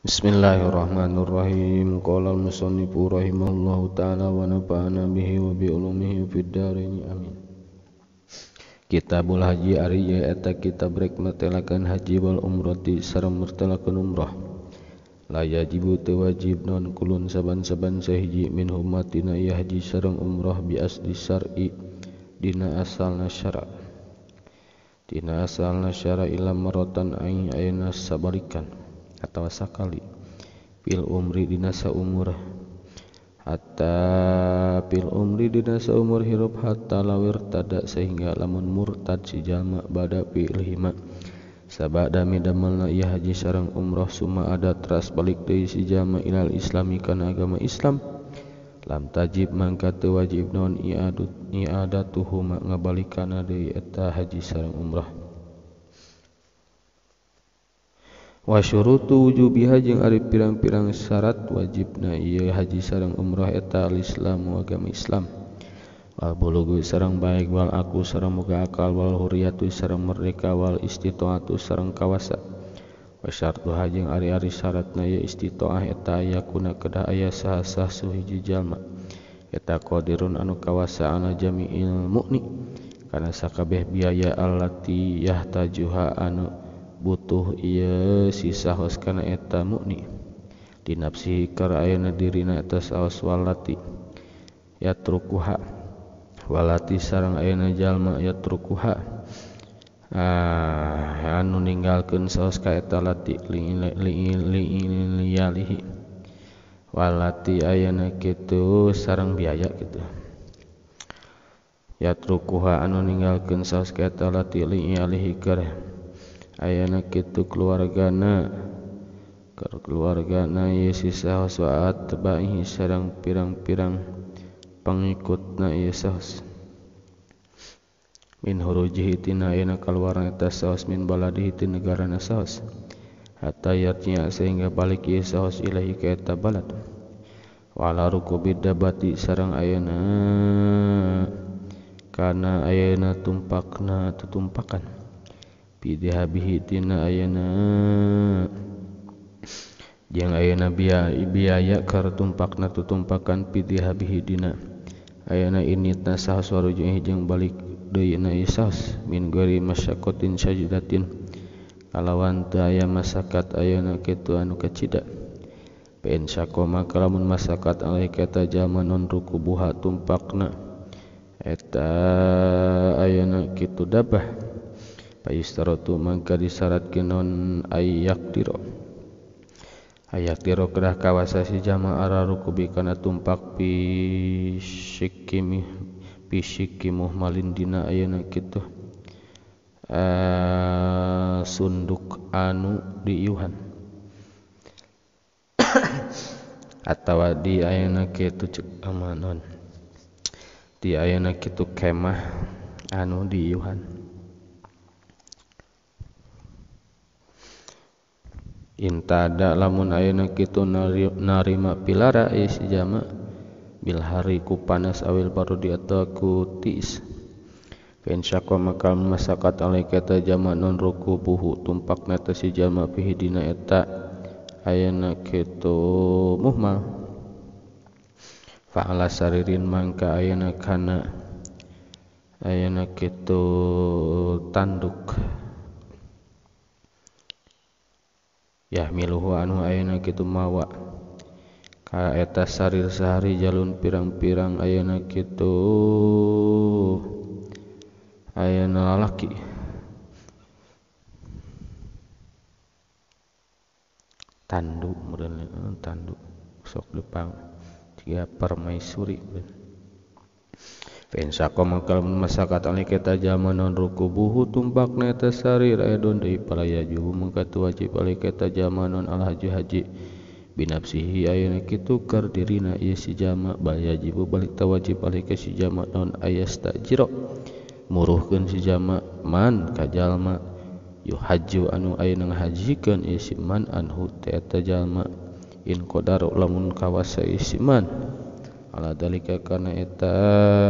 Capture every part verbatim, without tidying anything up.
Bismillahirrahmanirrahim. Qala al-musannifu rahimahullahu ta'ala wa nafa'ana bihi wa bi ulumihi fid dharain amin. Kitabul haji ari eta kitab rek matelakeun haji wal umrati sareng matelakeun umrah. La yajibu teu wajib non kulun saban-saban sahiji min ummatina ieu haji sareng umrah bi asli syar'i dina asalna syara'. Dina asalna syara' ila maratan aing ayeuna sabalikan atau sakali pil umri dina saumur hatta pil umri dina saumur hirup hatta lawir tada sehingga lamun murtad si jalma bada pilihima sabada midamelna ieu haji sareng umrah summa ada teras balik deui si jalma ilal islami kana agama Islam lam tajib mangka teu wajib naon i'adut i'adatuhu ngabalikana deui eta haji sareng umrah. Wa syurutu wujubiha jeung ari pirang-pirang syarat wajibna ieu haji sareng umrah eta al-Islam agama Islam. Wal bulugu sareng baik wal aku sareng boga akal wal hurriyatu sareng merdeka wal istitaatu sareng kawasa. Wa syartuha jeung ari-ari syaratna ieu istitaah eta yakuna kedah aya saha-saha suhiji jalma eta qadirun anu kawasa ana jami'il mu'ni kana sakabeh biaya allati yahtajuha anu butuh ieu si saos kana eta mu'ni di nafsihi kar ayeuna dirina eta saos walati yatrukuha walati sareng ayeuna jalma yatrukuha ah anu ninggalkeun saos ka eta lati liyalihi walati ayeuna kitu sareng biaya kitu yatrukuha anu ninggalkeun saos ka eta lati liyalihi kar ayana kitu keluargana keur keluargana ieu si saos wa atba'ihi sareng pirang-pirang pangikutna ieu saos min hurujihi tina ayana kaluarna eta saos min baladihi ti negarana saos hatta yarji'a sehingga balik ieu saos ilahi ka eta balad wala rukubid dabati sareng ayana kana ayana tumpakna tutumpakan bidihabihi tina ayana jeung ayana biaya biaya kar tumpakna tutumpakan bidihabihi dina ayana initna sahas warujuhi jeung balik deui na isas min ghairi masyaqqatin sajdatin kalawan teu aya masakat ayana kitu anu kacida fa in syaqoma kalamun masakat alai kata jalma non rukubuha tumpakna eta ayana kitu dabah paistaratu mangka disyaratkeun non ayyak diro ayyak diro kedah kawasa si jama ara rukubi kana tumpak pisikimi pisikimuh malin dina ayeuna kitu uh, sunduk anu diiuhan atawa di ayeuna kitu cek amanon di ayeuna kitu kemah anu diiuhan intada lamun ayeuna kitu narima pilara ieu si jama bil hari ku panas awil barudi atawa ku tiis fa insyaqa maka masakat alai kata jama non rukubuhu tumpakna ta si jama fihi dina eta ayeuna kitu muhmal fa ala saririn mangka ayeuna kana ayeuna kitu tanduk yahmiluhu anu ayeuna kitu mawa ka eta sarir sahari jalun pirang-pirang ayeuna kitu ayeuna lalaki tandu meureun tandu sok Jepang tiga permaisuri fa insyaqa mangkal masakat alai kata jalma non rukubuhu tumpakna eta sarir aidon deui palaya juhu mangka tu wajib alai kata jalma non al haji haji binafsihi ayeuna kitu keur dirina ieu si jalma bal yajibu balik ta wajib alai ka si jalma non ayastajiro muruhkeun si jalma man ka jalma yuhajju anu ayeuna ngahajikeun ieu si man anhu eta jalma in qadar lamun kawasa ieu si man ala dalika kana eta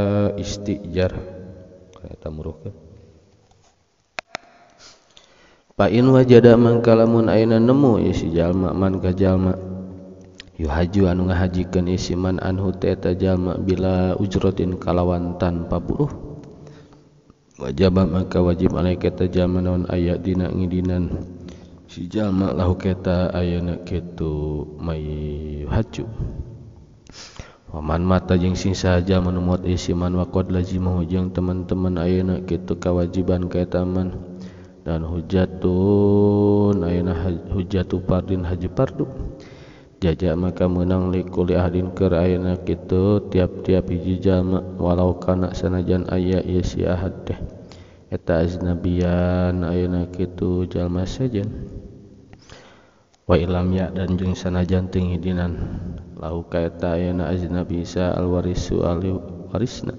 istijar kana eta muruhkeun Fa in wajada mangkalamun ayeuna nemu isi jalma man ka jalma yuhaju anu ngahajikeun isi man anhu ta eta jalma bila ujratin kalawan tanpa buruh wajib maka wajib alaika ta jalma naon aya dina ngidinan si jalma lahu keta ayeuna kitu may haju. Waman mata jeung sing sahaja manumut isi man waqad lazimahu jeung teman-teman ayeuna kitu kawajiban ka eta man dan hujatun ayeuna hujatu fardin haji fardu jaja maka meunang li kulli ahadin keur ayeuna kitu tiap-tiap hiji jalma walau kana sanajan aya ieu si ahad teh eta ajnabiyan ayeuna kitu jalma sajen wa ilam ya dan jeung sanajan teu hidinan lahu ka eta ayeuna ajnabi sa alwarisu ali warisna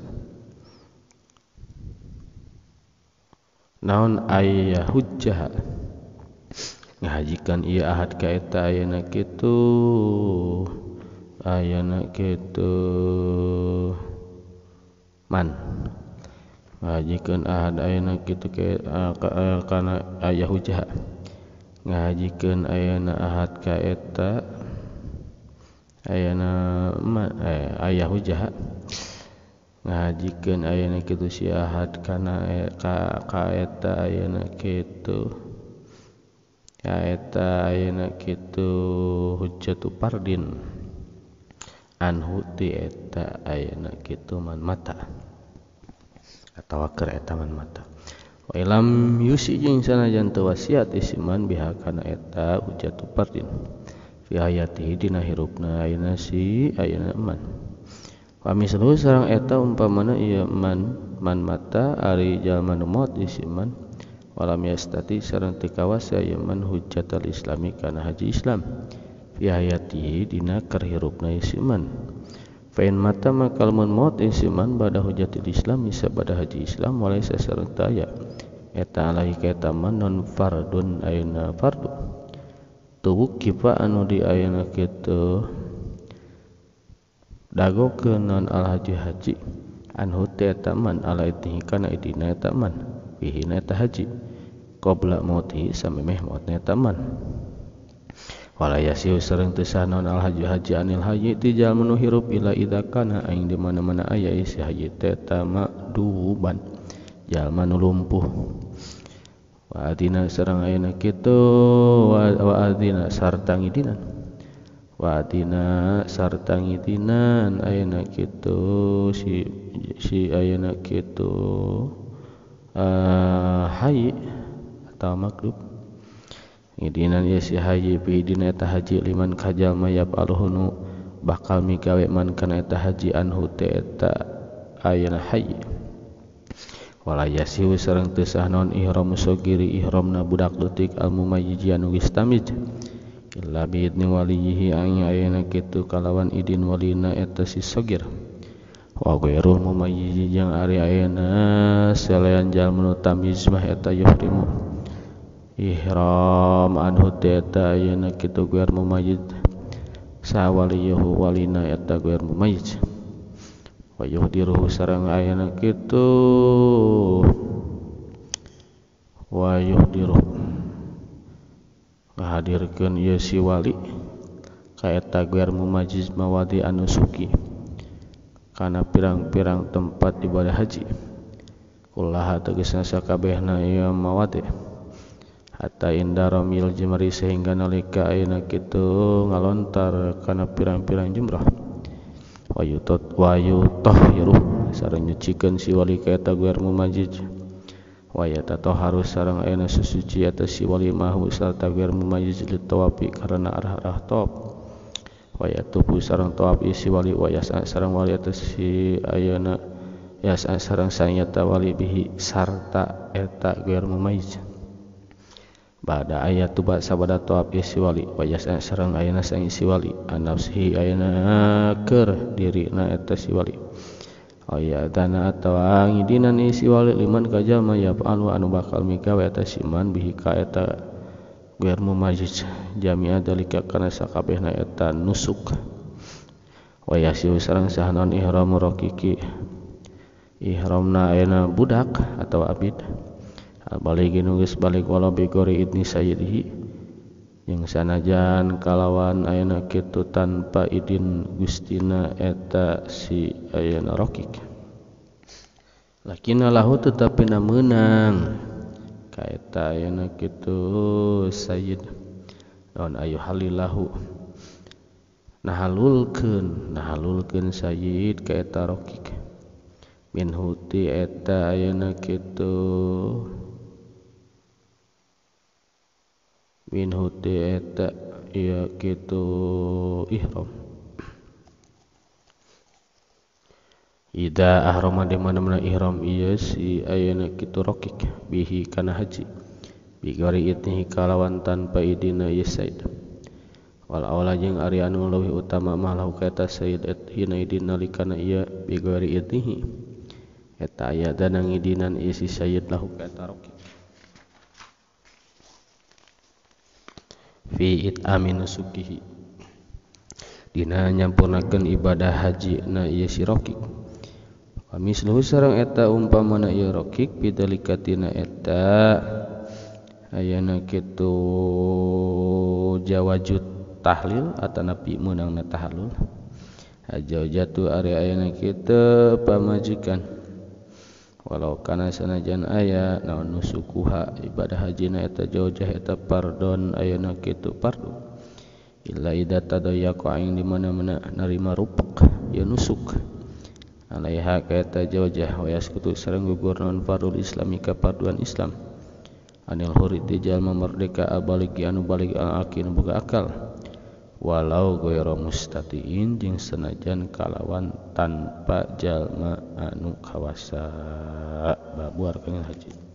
naon aya hujjah ngahajikan ieu ahad ka eta ayeuna kitu ayeuna kitu man ngahajikeun ahad ayeuna kitu ke kana aya hujjah ngahajikeun ayeuna ahad ka eta ayeuna man eh, aya hujjah ngahajikeun ayeuna kitu si ahad kana ka ka eta ayeuna kitu ka eta ayeuna kitu hujjatu fardin anhu ti eta ayeuna kitu man mata atawa keur eta man mata wa ilam yusi jeung sanajan teu wasiat isiman biha kana eta hujjatu fardin fi hayatihi dina hirupna ayeuna si ayeuna man wa mislu sareng eta umpamana ieu man man mata ari jalma nu maot isiman walam yastati sareng teu kawasa ieu man hujjatal islami kana haji Islam fi hayatihi dina keur hirupna isiman fa in mata maka lamun maot isiman bada hujjatil islami sabada haji Islam walaysa sareng teu aya eta alaihi ka eta man non fardun ayeuna fardu tubuh kifa anu di ayeuna kitu dagokeun non al haji haji anhu ta eta man ala itihi kana idina eta man bihi na eta haji qabla mauti samemeh mautna eta man wala yasiu sareng teu sah non al haji haji anil haji ti jalma nu hirup ila idza kana aing di mana-mana aya isi haji teh eta maduban jalma nu lumpuh wa adina sareng ayeuna kitu wa adina sarta ngidinan wa adina sarta ngidinan ayeuna kitu si si ayeuna kitu uh, haji atau makrub ngidinan ieu si haji fi dina eta haji liman kajalma yaf'aluhu bakal migawe man kana eta haji anhu te eta ayeuna haji wala yasiu sareng teu sah naon ihram sogiri ihramna budak leutik al mumayyiz anu geus tamyiz illa bi idni walihi aing ayeuna kitu kalawan idin walina eta si sogir wa ghairul mumayyiz jeung ari ayeuna selayan jalma nu tamyiz mah eta yuhrimu ihram anhu te eta ayeuna kitu ghair mumayyiz sa waliyuhu walina eta ghair mumayyiz wa yuhdiruhu sareng ayeuna kitu wa yuhdiruhu ngahadirkeun ieu si wali ka eta ghair mumayyiz mawadi anu suki kana pirang-pirang tempat ibadah haji kullaha tegasna sakabehna ieu mawadi hatta indaramil jimri sehingga nalika ayeuna kitu ngalontar kana pirang-pirang jumrah wayutot wayutahhiru sareng nyucikeun si wali ka eta ghair mumayyiz wayatatoharu sareng ayeuna susuci eta si wali mahu sarta ghair mumayyiz li tawafi karana arah-arah tawaf wayatubu sareng tawaf isi wali wayasa sareng wali eta si ayeuna yasa sareng sanyata wali bihi sarta eta ghair mumayyiz bada ayat tuba sabada tawaf isi wali wayasa sareng ayeuna sang isi wali anafsihi ayeuna keur dirina eta si wali aya dana atawa ngidinan isi wali liman ka jalma yaf'alu anu bakal migawe eta siman bihi ka eta ghair mumayyiz jami'a dalika kana sakabehna eta nusuk wayasiu sareng sahanon ihram raqiqi ihramna ayeuna budak atau abid al balighi nu geus balik walau bigori idni sayyidihi yang sanajan kalawan ayana kitu tanpa idin gustina eta si ayana rokik lakina lahu tetapi na meunang ka eta ayana kitu sayyid naon ayu halilahu nahalulkeun nahalulkeun sayyid ka eta rokik min huti eta ayana kitu min huti eta ya kitu ihram ida ahrama di mana-mana ihram ieu si ayana kitu rokik bihi kana haji bigori itnihi kalawan tanpa idina ieu sayyid wal aula jeung ari anu leuwih utama mah lahu ka eta sayyid hina idin nalikana ieu bigori itnihi eta aya dana ngidinan ieu si sayyid lahu ka eta rokik fi it'ami nusukihi dina nyampurnakeun ibadah haji na ieu si rokik wa misluhu sareng eta umpamana ieu rokik bidalikatina eta ayana kitu jawajut tahlil atanapi meunangna tahallul hajajatu ari ayana kitu pamajikan walau kana sanajan aya naon nusukuha ibadah hajina eta jaujah eta pardon ayana kitu pardu illa idza tadayyaqa ing di mana-mana narima rupak ya nusuk alaiha ka eta jaujah wa yaskutu sareng gugur naon fardul islami ka parduan Islam anil huri ti jalma merdeka abaligi anu balig al aqil boga akal walau ghairu mustatiin jeung sanajan kalawan tanpa jalma anu kawasa babuar kana haji